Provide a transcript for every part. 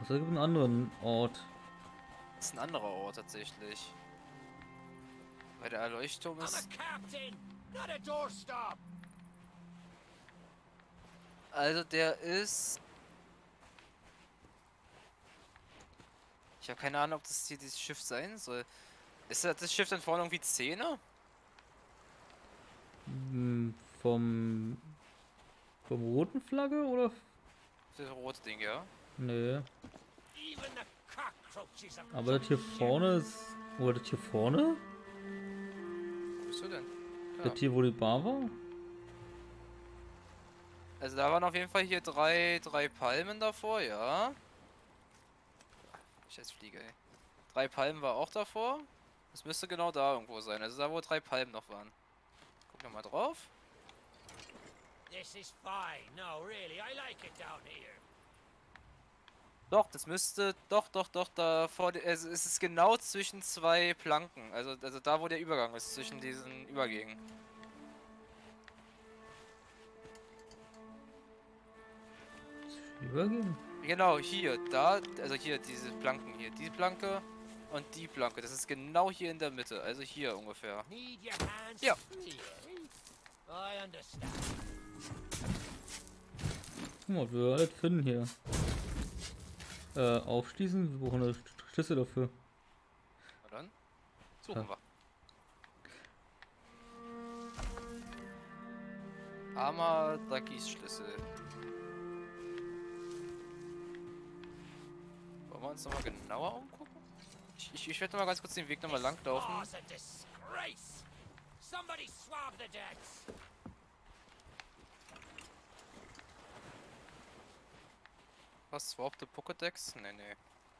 Es gibt einen anderen Ort. Das ist ein anderer Ort tatsächlich. Weil der Erleuchtturm ist. Also der ist. Ich habe keine Ahnung, ob das hier dieses Schiff sein soll. Ist das Schiff dann vorne irgendwie Zähne? Hm, vom roten Flagge oder? Das rote Ding, ja. Nee. Aber das hier vorne ist. Oder das hier vorne? Wo bist du denn? Das Ja. hier, wo die Bar war? Also da waren auf jeden Fall hier drei Palmen davor, ja. Ich jetzt fliege, ey. 3 Palmen war auch davor. Das müsste genau da irgendwo sein. Also da, wo 3 Palmen noch waren. Guck noch mal drauf. This is fine. No, really, I like it down here. Doch, das müsste. Doch, da vor. Also es ist genau zwischen 2 Planken. Also da, wo der Übergang ist, zwischen diesen Übergängen. Übergehen? Genau, hier, da. Also hier, diese Planken hier. Die Planke und die Planke. Das ist genau hier in der Mitte. Also hier ungefähr. Need your hands Ja. free, eh? I understand. Guck mal, wir alles finden hier. Aufschließen? Wir brauchen eine Schlüssel dafür. Na dann. Suchen wir. Amadakis Schlüssel. Wollen wir uns nochmal genauer umgucken? Ich werde mal ganz kurz den Weg nochmal lang laufen. War's a disgrace. Somebody swab the decks. Was? Swap the Pokédex? Nee.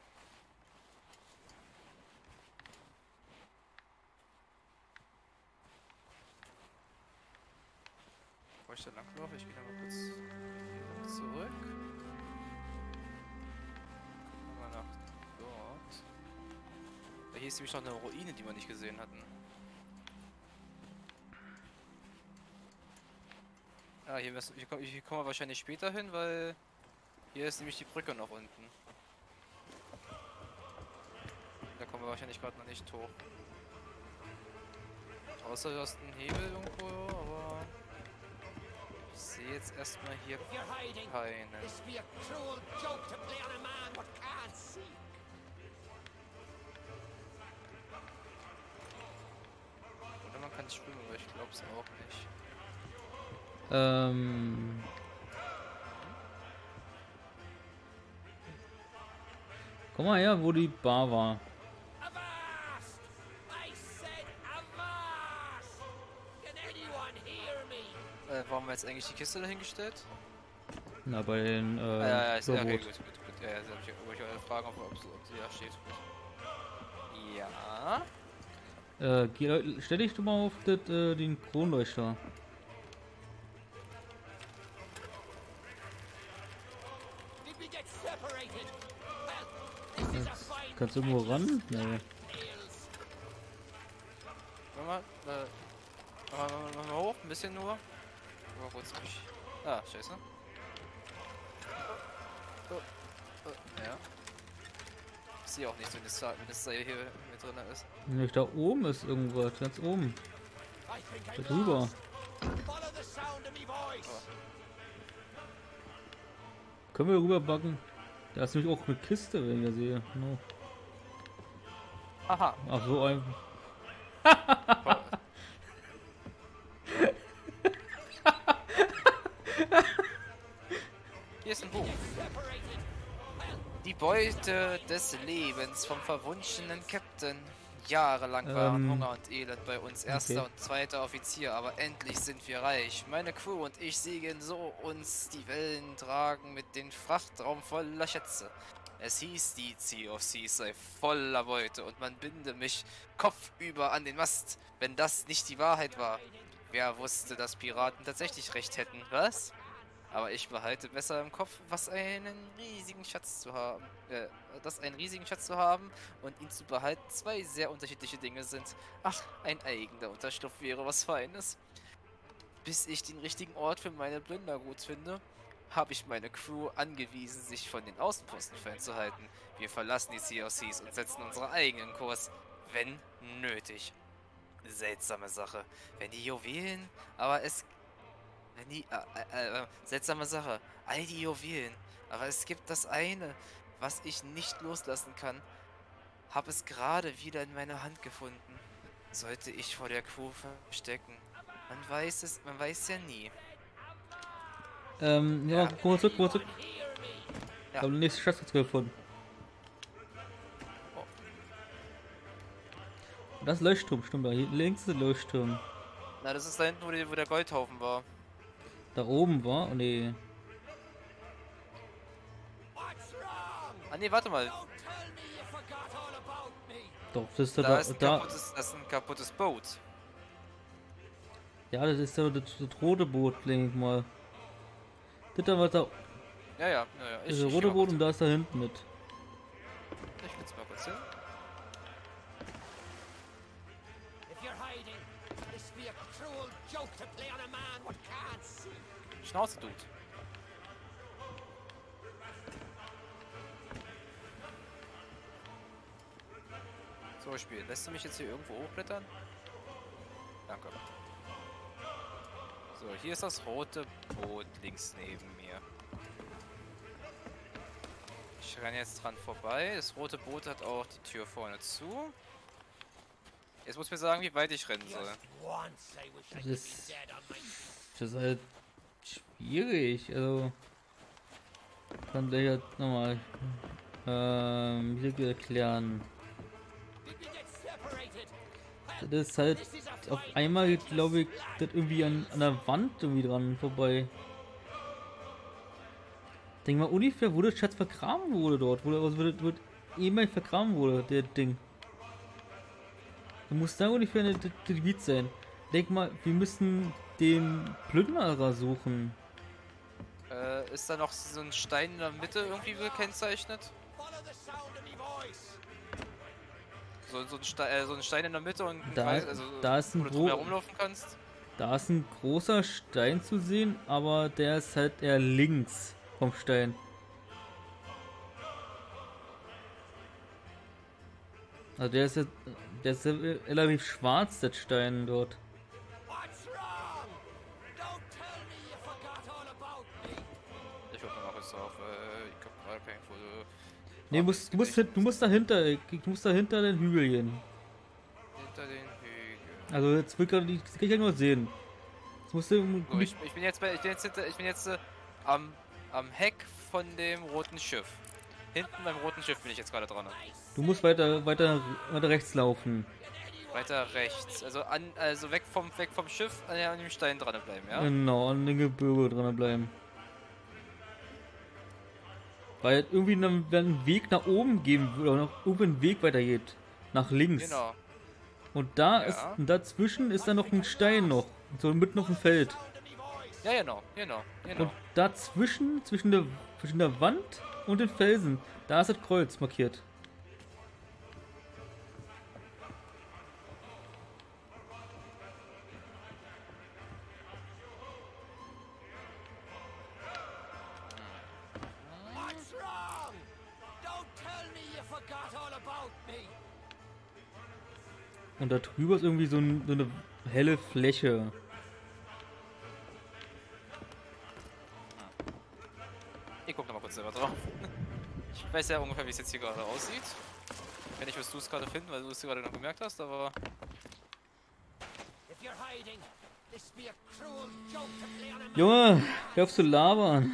Bevor ich da langlaufe, ich gehe nochmal kurz hier zurück. Gucken wir mal nach dort. Da hier ist nämlich noch eine Ruine, die wir nicht gesehen hatten. Ah, hier kommen wir wahrscheinlich später hin, weil hier ist nämlich die Brücke noch unten. Da kommen wir wahrscheinlich gerade noch nicht hoch. Außer du hast einen Hebel irgendwo, aber ich sehe jetzt erstmal hier If you're hiding, keinen. this be a cruel joke to play on a man what can't see. Oder man kann schwimmen, aber ich glaube es auch nicht. Komm mal her, wo die Bar war. Avast! I said avast! Can anyone hear me? Warum haben wir jetzt eigentlich die Kiste dahingestellt? Na, bei den, Ja, ist, okay, Überboot. gut. Ja, ja, wollte ich fragen, ob sie da steht. Ja. Stell dich doch mal auf den Kronleuchter. Did we get separated? Well, this is a fine Kannst du irgendwo ran? Nee. nails. Mach mal hoch, ein bisschen nur. Aber kurz mich. Ah, scheiße. Ja. Ich sehe auch nicht, wenn das Seil hier mit drin ist. Nee, da oben ist irgendwas, ganz oben. I think Da I'm drüber. lost. Follow the sound of me voice. Können wir rüberbacken? Da ist nämlich auch eine Kiste, wenn ich das sehe. No. Aha. Ach so, ein. Hier ist ein Buch. Die Beute des Lebens vom verwunschenen Captain. Jahrelang waren Hunger und Elend bei uns erster und zweiter Offizier, aber endlich sind wir reich. Meine Crew und ich segeln so uns die Wellen tragen mit dem Frachtraum voller Schätze. Es hieß, die Sea of Seas sei voller Beute und man binde mich kopfüber an den Mast, wenn das nicht die Wahrheit war. Wer wusste, dass Piraten tatsächlich recht hätten, was? Aber ich behalte besser im Kopf, dass einen riesigen Schatz zu haben und ihn zu behalten 2 sehr unterschiedliche Dinge sind. Ach, ein eigener Unterschlupf wäre was Feines. Bis ich den richtigen Ort für meine Plündergut finde habe ich meine Crew angewiesen, sich von den Außenposten fernzuhalten. Wir verlassen die COCs und setzen unseren eigenen Kurs, wenn nötig. Seltsame Sache. Wenn die Juwelen, aber es... Wenn die... seltsame Sache. All die Juwelen. Aber es gibt das eine, was ich nicht loslassen kann. Hab es gerade wieder in meiner Hand gefunden. Sollte ich vor der Crew verstecken. Man weiß ja nie. Ja, kurz zurück, kurz zurück. Ich Ja. habe den nächsten Schatz jetzt gefunden. Oh. Das ist Leuchtturm, stimmt, da hier links ist der Leuchtturm. Na, das ist da hinten, wo der Goldhaufen war. Da oben war, oh nee. Ah ne, warte mal. Doch, das ist Da ist da. das ist ein kaputtes Boot. Ja, das ist ja das rote Boot, denke ich mal. Das da war da. Ja. Das ist das rote Boot und da ist da hinten mit. Ich will's mal kurz hin. Schnauze, Dude. So, Spiel. Lässt du mich jetzt hier irgendwo hochblättern? Danke. So, hier ist das rote Boot links neben mir. Ich renne jetzt dran vorbei. Das rote Boot hat auch die Tür vorne zu. Jetzt muss mir sagen, wie weit ich rennen soll. Das ist halt schwierig. Also. Kann der jetzt nochmal. Wie soll ich erklären? Das ist halt auf einmal, glaube ich, das irgendwie an der Wand irgendwie dran vorbei. Denk mal ungefähr, wo der Schatz vergraben wurde dort, wird ehemalig vergraben wurde, der Ding. Da muss da ungefähr ein Gebiet sein. Denk mal, wir müssen den Plünderer suchen. Ist da noch so ein Stein in der Mitte irgendwie gekennzeichnet? So ein Stein in der Mitte und ein Kreis, also da ist wo ein du drum herumlaufen kannst? Da ist ein großer Stein zu sehen, aber der ist halt eher links vom Stein. Also der ist ja relativ schwarz, der Stein dort. Ich guck mal kurz drauf, ich hab gerade kein Foto. Nee, du musst dahinter den Hügel gehen. Hinter den Hügeln. Also jetzt will ich das kann ich ja nur sehen. Jetzt musst du So, ich bin jetzt am Heck von dem roten Schiff. Hinten beim roten Schiff bin ich jetzt gerade dran. du musst weiter rechts laufen. Weiter rechts, also weg vom Schiff, an dem Stein dranbleiben, ja? Genau, an den Gebirge dran bleiben. Weil irgendwie dann einen Weg nach oben geben würde, oder noch irgendwie ein Weg weitergeht. Nach links. Genau. Und da Ja. ist, und dazwischen ist dann noch ein Stein noch. So mitten auf dem Feld. Ja, genau. Und dazwischen, zwischen der Wand und den Felsen, da ist das Kreuz markiert. Und da drüber ist irgendwie so eine helle Fläche. Ich guck noch mal kurz selber drauf. Ich weiß ja ungefähr, wie es jetzt hier gerade aussieht. Wenn nicht, wirst du es gerade finden, weil du es gerade noch gemerkt hast, aber... Junge, hör auf zu labern.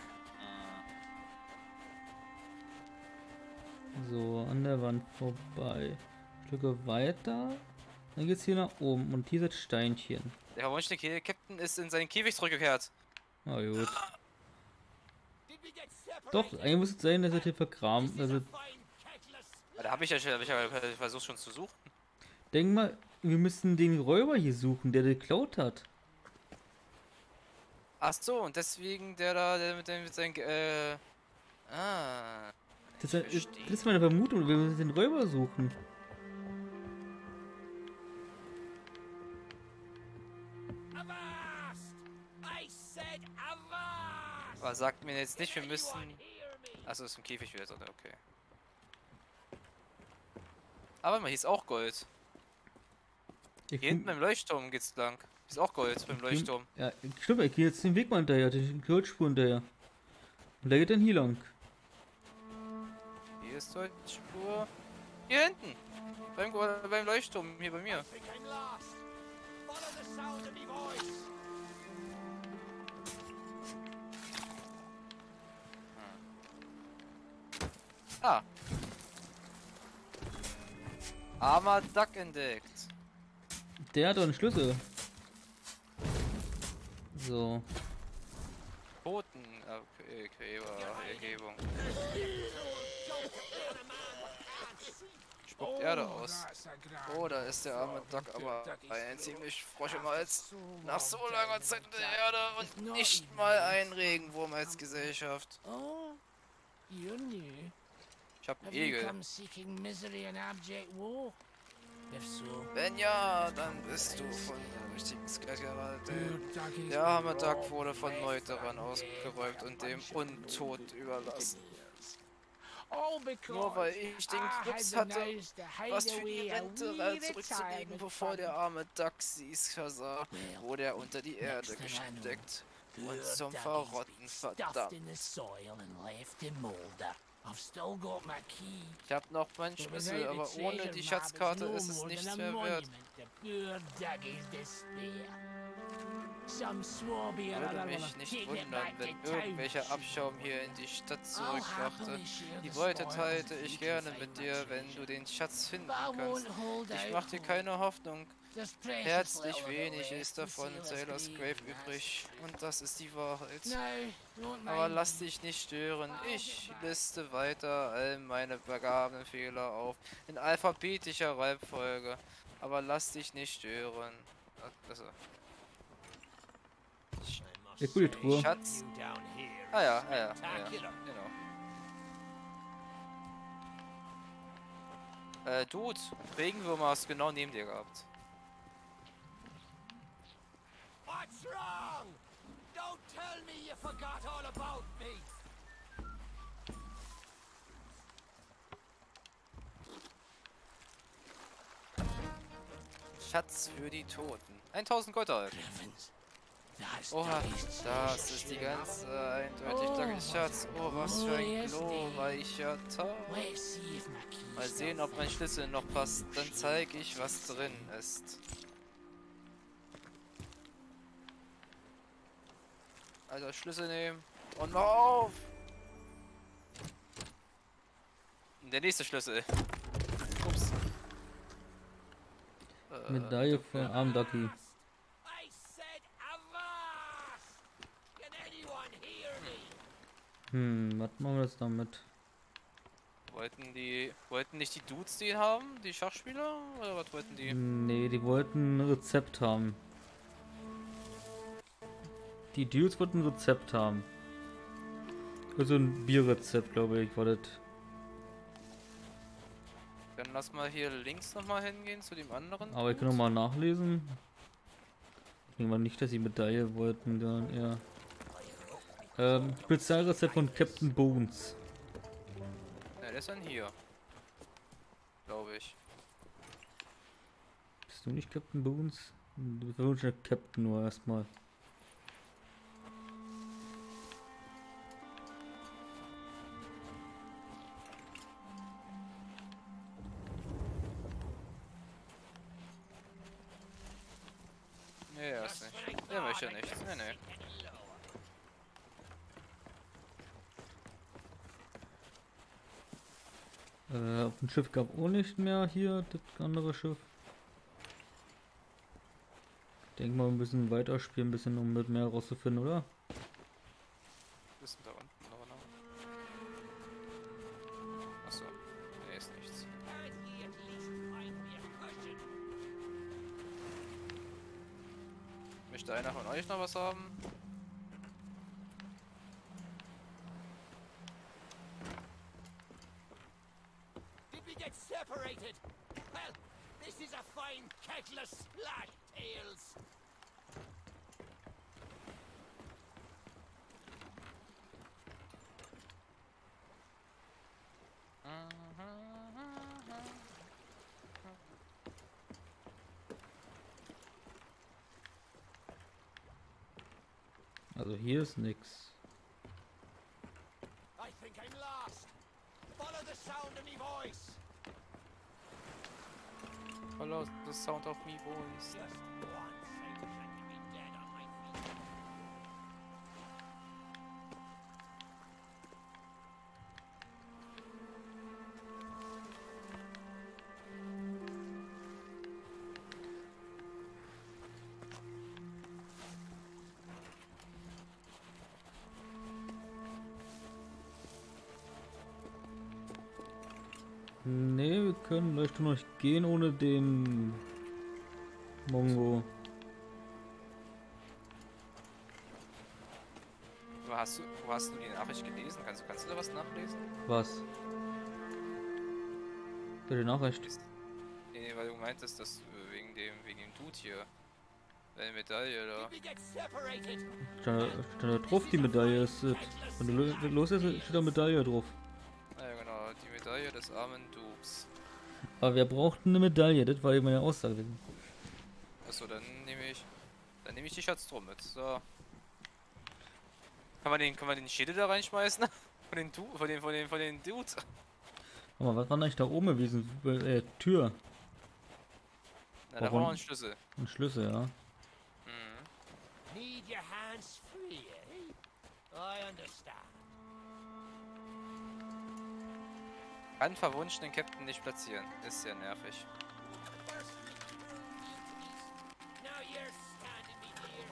So, an der Wand vorbei. Stücke weiter. Dann geht's hier nach oben und hier sind Steinchen. Der verwunschene Captain ist in seinen Käfig zurückgekehrt. Na gut. Doch, eigentlich muss es sein, dass er hier vergraben. Also, Da habe ich versucht schon zu suchen. denk mal, wir müssen den Räuber hier suchen, der geklaut hat. Ach so, und deswegen der mit seinen, Das ist meine Vermutung, wir müssen den Räuber suchen. Aber sagt mir jetzt nicht, wir müssen... Achso, ist im Käfig wieder drin, okay. Aber man, hier ist auch Gold. Hier hinten beim Leuchtturm geht's lang. Hier ist auch Gold beim Leuchtturm. Ja, stimmt, ich gehe jetzt den Weg mal hinterher, die Goldspur hinterher. Und der geht dann hier lang. Hier ist Goldspur. Hier hinten! Beim Leuchtturm, hier bei mir. Ah. Armer Duck entdeckt. Der hat doch einen Schlüssel. So. Ergebung. Spuckt Erde aus. Oh, da ist der arme Duck, aber ein ziemlich Frosch im Hals. Nach so langer Zeit in der Erde und nicht mal ein Regenwurm als Gesellschaft. Ich hab einen Egel. Wenn ja, dann bist du von der richtigen Sky geraten. Der arme Duck wurde von Meuterern ausgeräumt und dem Untot überlassen. Nur weil ich den Knips hatte, was für die Rente zurückzulegen, bevor der arme Duck sie's versah, wurde er unter die Erde gesteckt und zum Verrotten verdammt. Ich hab noch meinen Schlüssel, aber ohne die Schatzkarte ist es nichts mehr wert. Würde mich nicht wundern, wenn irgendwelcher Abschaum hier in die Stadt zurückwachte. Die Beute teilte ich gerne mit dir, wenn du den Schatz finden kannst. Ich mach dir keine Hoffnung. Herzlich wenig ist davon Sailor's Grave übrig. Und das ist die Wahrheit. Aber lass dich nicht stören. Ich liste weiter all meine begabenen Fehler auf. In alphabetischer Reihenfolge. Aber lass dich nicht stören. Also. Ja, gute Truhe. Schatz. Ja, genau. Dude, Regenwürmer hast du genau neben dir gehabt. What's wrong? Don't tell me you forgot all about me. Schatz für die Toten. 1000 Gold erhalten. Oha, das ist die ganze eindeutig Schatz. Oh, was für ein glorreicher Tag. Mal sehen, ob mein Schlüssel noch passt. Dann zeige ich, was drin ist. Also Schlüssel nehmen. Und auf! Der nächste Schlüssel. Ups. Medaille für Arm Ducky. Was machen wir jetzt damit? Wollten nicht die Dudes den haben? Die Schachspieler? Oder was wollten die? Nee, die wollten ein Rezept haben. Die Dudes wollten ein Rezept haben. Also ein Bierrezept, glaube ich, war das. Dann lass mal hier links nochmal hingehen zu dem anderen. Aber ich kann nochmal nachlesen. Ich denke mal nicht, dass sie Medaille wollten, dann eher. Spezialrezept von Captain Bones. Ja, der ist dann hier. Glaube ich. Bist du nicht Captain Bones? Du bist wirklich der Captain nur erstmal. Nee, er ist nicht. Der möchte nichts. Nee. Auf dem Schiff gab auch nicht mehr hier, das andere Schiff. Ich denke mal, wir müssen weiterspielen, ein bisschen, um mit mehr rauszufinden, oder? Ist da unten noch noch? Achso, nee, ist nichts. Möchte einer von euch noch was haben? Separated. Well, this is a fine kettle of splash tails. Also hier ist nix. I think I'm lost. Follow the sound of me voice. Follow the sound of me voice. Just once I wish I could be dead on my feet. Nee, wir können vielleicht noch nicht gehen ohne den Mongo. Wo hast du die Nachricht gelesen? Kannst du da was nachlesen? Was? Für die Nachricht? Nee, weil du meintest, dass wegen dem Dude hier. Deine Medaille da. Did we get separated? Stand da drauf, die Medaille ist. Wenn du los ist, steht da Medaille drauf. Ah ja genau, die Medaille des armen Dukes. Aber wir brauchten eine Medaille, das war eben meine Aussage. Achso, dann nehme ich die Schatztruhe mit. So. Kann man den Schädel da reinschmeißen? Von den Dudes? Aber was war denn eigentlich da oben gewesen? Tür. Na, da brauchen wir einen Schlüssel. Ein Schlüssel, ja. Mhm. Need your hands free, eh? I understand. Kann verwunschenen Captain nicht platzieren. Ist sehr nervig. First we now you're standing me here.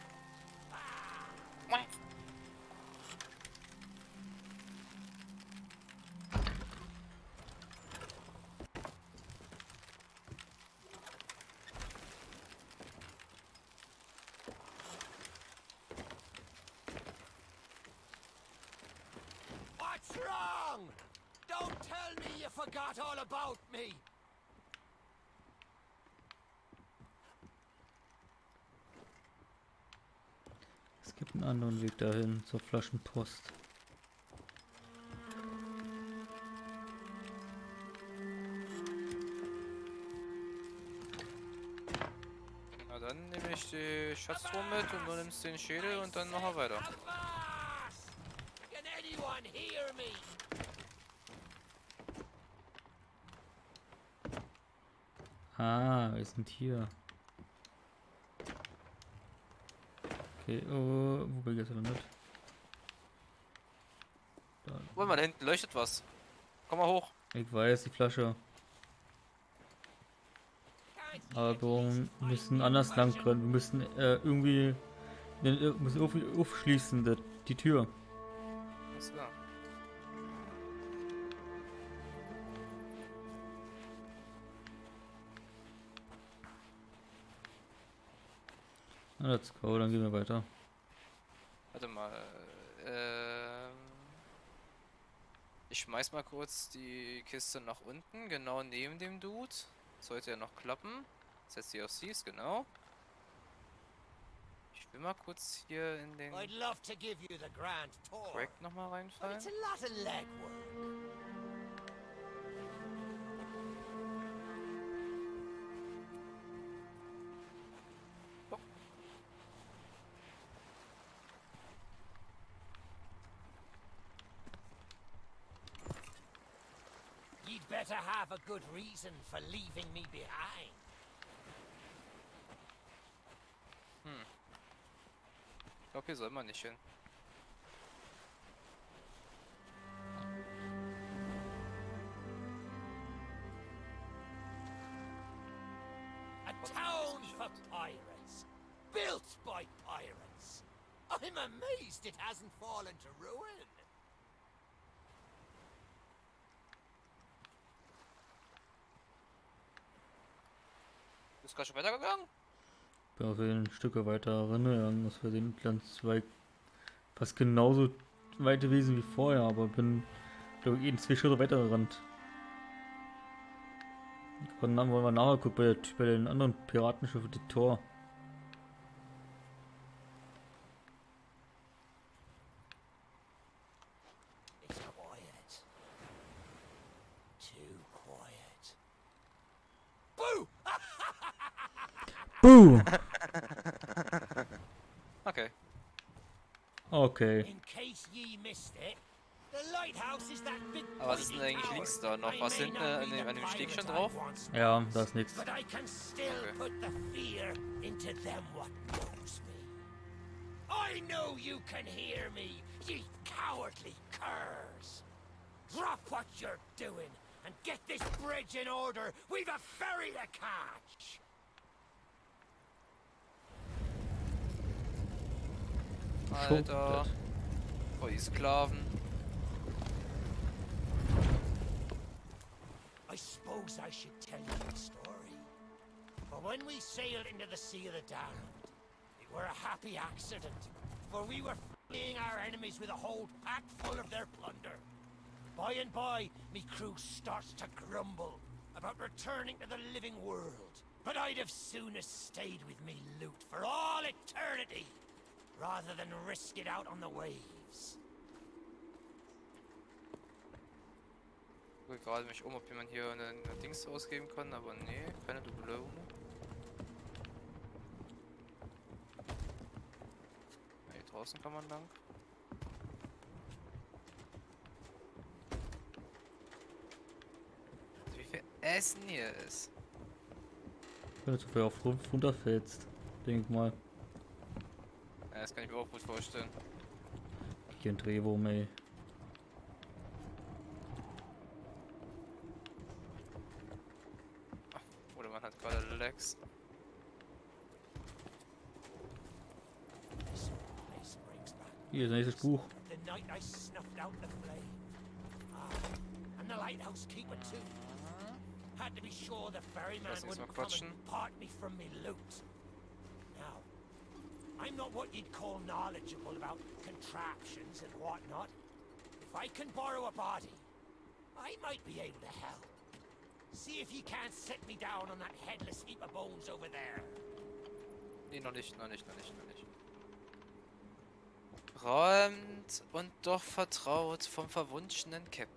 What's wrong? Don't tell me you forgot all about me. Es gibt einen anderen Weg dahin, zur Flaschenpost. Na dann nehme ich die Schatztruhe mit und du nimmst den Schädel und dann machen wir weiter. Avast! Can anyone hear me? Ah, wir sind hier. Okay, oh, wo bin ich jetzt gelandet? Da. Guck mal, da hinten leuchtet was. Komm mal hoch. Ich weiß, die Flasche. Aber wir müssen anders lang können. Wir müssen irgendwie müssen aufschließen, die Tür. Alles klar. Na, let's go, dann gehen wir weiter. Warte mal. Ich schmeiß mal kurz die Kiste nach unten, genau neben dem Dude. Sollte ja noch klappen. Setz die auf Cs, genau. Ich will mal kurz hier in den I'd love to give you the grand tour, Crack nochmal but reinfallen. it's a lot of legwork. You'd better have a good reason for leaving me behind. Ich glaube, hier soll man nicht hin. A town for pirates, built by pirates. I'm amazed it hasn't fallen to ruin. Ist gerade schon weitergegangen? Bin auf jeden Fall Stücke weiter rennen, dass wir den ganz weit, fast genauso weit gewesen wie vorher, aber bin, glaube ich, 2 Schritte weiter gerannt. Und dann wollen wir nachher gucken bei den anderen Piratenschiffen, das Tor. It's quiet. Too quiet. Boo! Buh! Okay. Okay. In case ye missed it, the lighthouse is that big Aber was ist denn eigentlich links da noch? Was hinten an dem Steg schon drauf? Ja, da ist nichts. But I can still put the fear into them what knows me. I know you can hear me, ye cowardly curs. Drop what you're doing and get this bridge in order. We've a ferry to catch. Alter. Oh, die Sklaven. I suppose I should tell you the story. But when we sailed into the Sea of the Damned, it were a happy accident, for we were fleeing our enemies with a hold packed full of their plunder. By and by, me crew starts to grumble about returning to the living world. But I'd have sooner stayed with me loot for all eternity, rather than risk it out on the waves. Ich gucke gerade mich ob jemand hier eine Dings ausgeben kann, aber nee, keine Dubelung. Hier draußen kann man lang. Wie viel Essen hier ist. Wenn du so viel auf runterfällst, denk mal. Ja, das kann ich mir auch gut vorstellen. Hier ein Drehwurm, ey. Oder man hat gerade Lags. This place brings back Hier ist nächstes Buch. the night I snuffed out the flame. And the lighthouse keeper too. Had to be sure the ferryman Lass uns mal wouldn't come quatschen. and part me from me loot. Now, I'm not what you'd call knowledgeable about contraptions and whatnot. If I can borrow a body, I might be able to help. See if you can't set me down on that headless heap of bones over there. Nee, noch nicht. Räumt und doch vertraut vom verwunschenen Captain.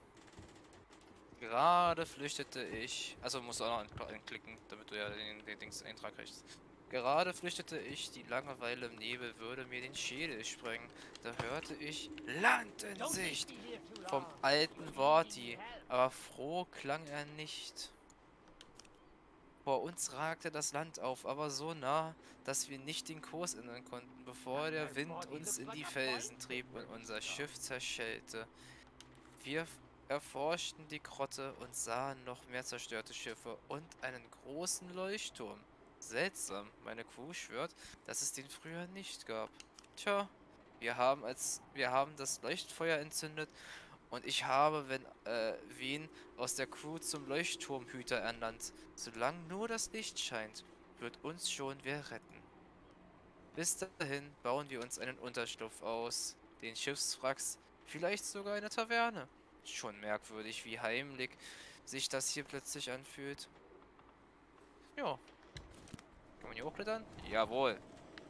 Gerade flüchtete ich... Also musst du auch noch anklicken, damit du ja den Eintrag kriegst. Gerade flüchtete ich, die Langeweile im Nebel würde mir den Schädel sprengen. Da hörte ich Land in Sicht vom alten Worti, aber froh klang er nicht. Vor uns ragte das Land auf, aber so nah, dass wir nicht den Kurs ändern konnten, bevor der Wind uns in die Felsen trieb und unser Schiff zerschellte. Wir erforschten die Grotte und sahen noch mehr zerstörte Schiffe und einen großen Leuchtturm. Seltsam, meine Crew schwört, dass es den früher nicht gab. Tja, wir haben das Leuchtfeuer entzündet und ich habe wen aus der Crew zum Leuchtturmhüter ernannt. Solange nur das Licht scheint, wird uns schon wer retten. Bis dahin bauen wir uns einen Unterschlupf aus, den Schiffswracks, vielleicht sogar eine Taverne. Schon merkwürdig, wie heimlich sich das hier plötzlich anfühlt. Ja. Kann man hier hochklettern? Jawohl.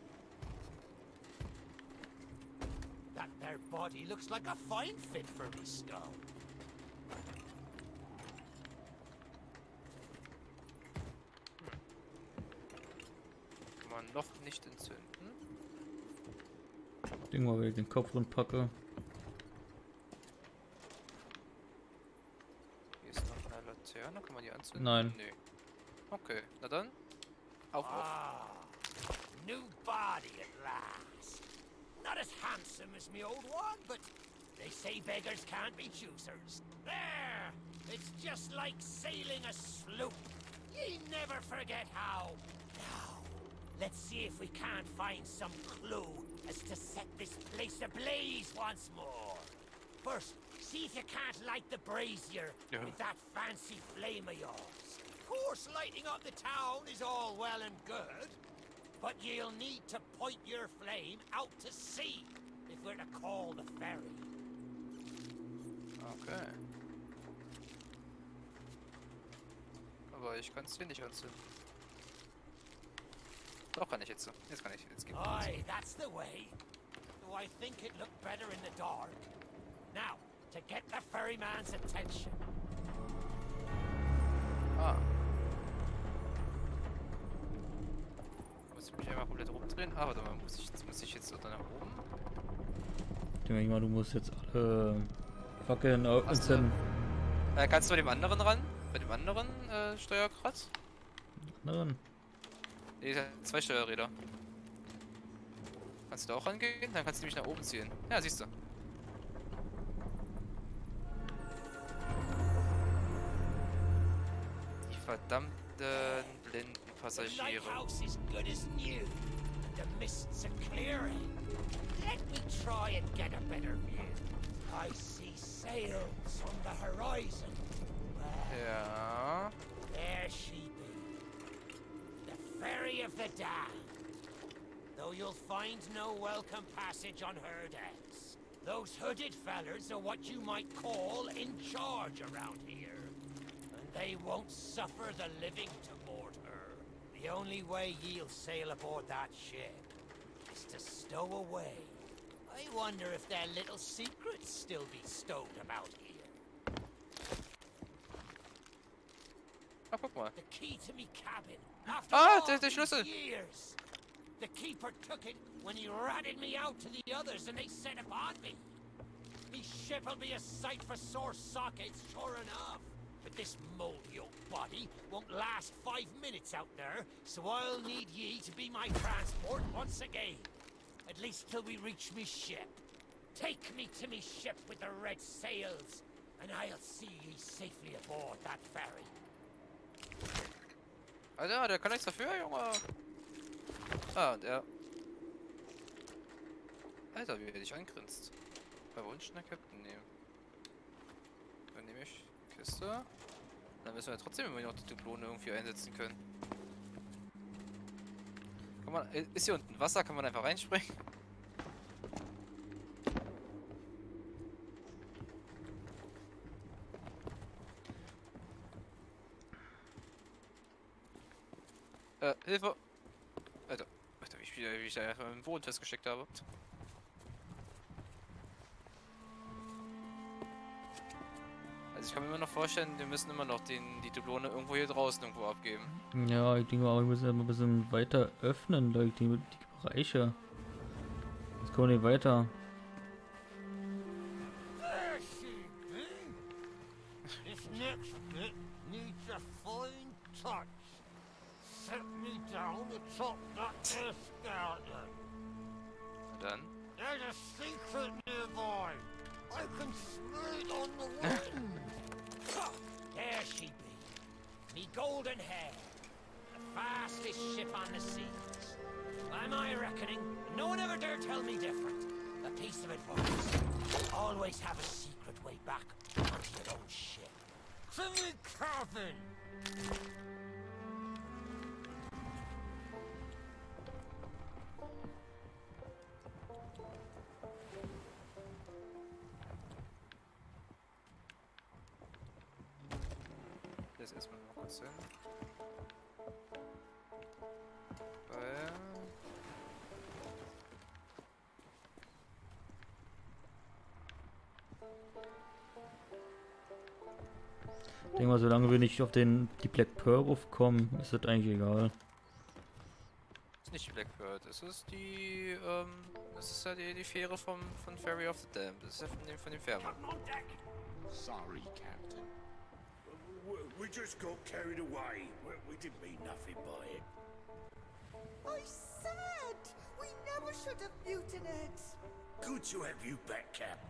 That there body looks like a fine fit for me skull. Kann man noch nicht entzünden. Ding mal, wenn ich den Kopf rundpacke. Hier ist noch eine Laterne. Kann man die anzünden? Nein. Nee. Okay, na dann. Auf. New body at last. Not as handsome as me old one, but they say beggars can't be choosers. There! It's just like sailing a sloop. Ye never forget how. Now, let's see if we can't find some clue as to set this place ablaze once more. First, see if you can't light the brazier with that fancy flame of yours. Of course, lighting up the town is all well and good, but you'll need to point your flame out to sea if we're to call the ferry. Okay. Aber ich kann es hier nicht anzünden. Doch, kann ich jetzt. Jetzt kann ich. Jetzt geht Aye, that's the way. Though I think it looked better in the dark. Now, to get the ferryman's attention. Ah. Muss ich mich einmal komplett rumdrehen? Ah, warte mal, muss ich jetzt da nach oben? denke mal, du musst jetzt alle fucking Kannst du mit dem anderen ran? Bei dem anderen Steuerkreuz? anderen. Nee, der hat 2 Steuerräder. Kannst du da auch rangehen? Dann kannst du nämlich nach oben ziehen. Ja, siehst du. Die verdammten blinden The Passagiere. lighthouse is good as new. The mists are clearing. Let me try and get a better view. I see sails on the horizon. Well, Ja. there she be. The ferry of the damned. Though you'll find no welcome passage on her decks. Those hooded fellers are what you might call in charge around here. And they won't suffer the living to board her. The only way ye'll sail aboard that ship is to stow away. I wonder if their little secrets still be stowed about here. Ah, guck mal. The key to me cabin. After Ah, all der these Schlüssel. years. The keeper took it when he ratted me out to the others and they set upon me. Me ship'll be a sight for sore sockets, sure enough. But this moldy old body won't last 5 minutes out there, so I'll need ye to be my transport once again. At least till we reach me ship. Take me to me ship with the red sails, and I'll see ye safely aboard that ferry. Alter, der kann nichts dafür, Junge. Ah, und er. Alter, wie er dich angrinst. Verwunschener Captain nehmen. Dann nehme ich Kiste. Dann müssen wir trotzdem immer noch die Dublone irgendwie einsetzen können. Kann man. Ist hier unten Wasser? Kann man einfach reinspringen? Hilfe! Alter, wie ich da einfach im Boden festgesteckt habe. Also ich kann mir immer noch vorstellen, wir müssen immer noch die Dublone irgendwo hier draußen irgendwo abgeben. Ja, ich denke mal, wir müssen immer ein bisschen weiter öffnen, like die Bereiche. Jetzt kommen wir nicht weiter. There she be. This next bit needs a fine touch. Set me down atop that there skeleton. Na dann. There's a secret nearby. I can smell it on the wind. There she be. Me golden hair. The fastest ship on the seas. By my reckoning, no one ever dare tell me different. A piece of advice. Always have a secret way back onto your own ship. To me cabin. Jetzt erstmal noch kurz hin. Weil. Ich denke mal, solange wir nicht auf die Black Pearl aufkommen, ist das eigentlich egal. Ist nicht die Blackbird, es ist die, das ist ja die Fähre von Ferry of the Damned. Das ist ja von dem Fährmann. Captain on deck. Sorry, Captain. We just got carried away. We didn't mean nothing by it. I said we never should have mutinied. Good to have you back, Cap.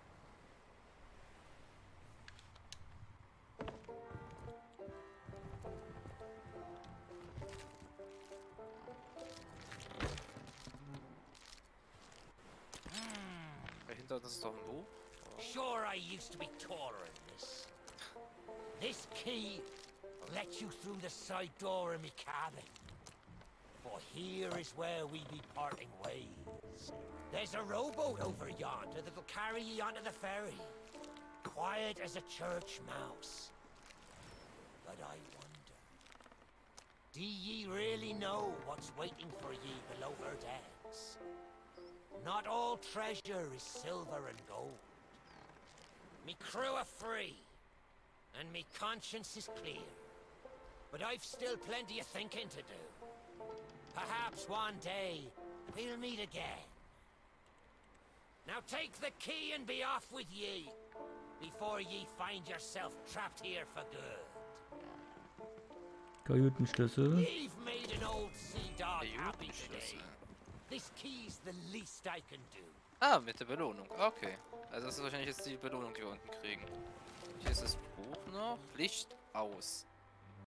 Dahinter, das ist doch ein Buch. Sure, I used to be taller than this. This key will let you through the side door of me cabin. For here is where we be parting ways. There's a rowboat over yonder that'll carry ye onto the ferry. Quiet as a church mouse. But I wonder, do ye really know what's waiting for ye below her decks? Not all treasure is silver and gold. Me crew are free, and me conscience is clear. But I've still plenty of thinking to do. Perhaps one day we'll meet again. Now take the key and be off with ye, before ye find yourself trapped here for good. Kajütenschlüssel. You've made an old sea dog happy today. Schlüssel. This key's the least I can do. Ah, mit der Belohnung. Okay. Also das ist wahrscheinlich jetzt die Belohnung, die wir unten kriegen. Hier ist das Buch noch. Licht aus.